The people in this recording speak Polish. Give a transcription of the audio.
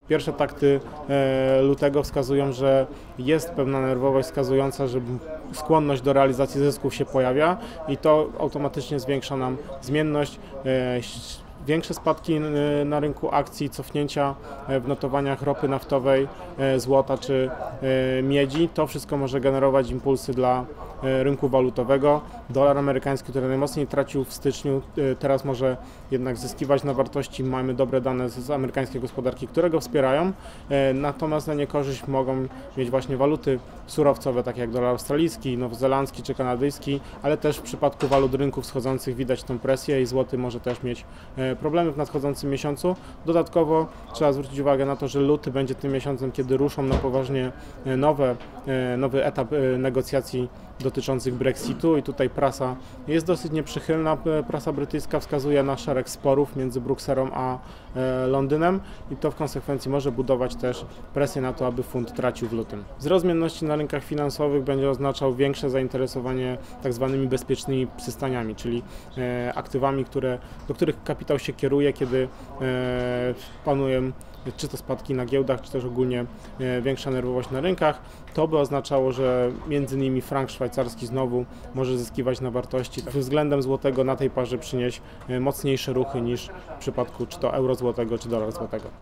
Pierwsze takty lutego wskazują, że jest pewna nerwowość wskazująca, że skłonność do realizacji zysków się pojawia i to automatycznie zwiększa nam zmienność. Większe spadki na rynku akcji, cofnięcia w notowaniach ropy naftowej, złota czy miedzi, to wszystko może generować impulsy dla rynku walutowego. Dolar amerykański, który najmocniej tracił w styczniu, teraz może jednak zyskiwać na wartości. Mamy dobre dane z amerykańskiej gospodarki, które go wspierają, natomiast na niekorzyść mogą mieć właśnie waluty surowcowe, takie jak dolar australijski, nowozelandzki czy kanadyjski, ale też w przypadku walut rynków wschodzących widać tę presję i złoty może też mieć problemy w nadchodzącym miesiącu. Dodatkowo trzeba zwrócić uwagę na to, że luty będzie tym miesiącem, kiedy ruszą na poważnie nowy etap negocjacji dotyczących Brexitu i tutaj prasa jest dosyć nieprzychylna. Prasa brytyjska wskazuje na szereg sporów między Brukselą a Londynem i to w konsekwencji może budować też presję na to, aby funt tracił w lutym. Wzrost zmienności na rynkach finansowych będzie oznaczał większe zainteresowanie tak zwanymi bezpiecznymi przystaniami, czyli aktywami, do których kapitał się kieruje, kiedy panują czy to spadki na giełdach, czy też ogólnie większa nerwowość na rynkach. To by oznaczało, że między innymi frank szwajcarski znowu może zyskiwać na wartości. Względem złotego na tej parze przynieść mocniejsze ruchy niż w przypadku czy to euro złotego, czy dolar złotego.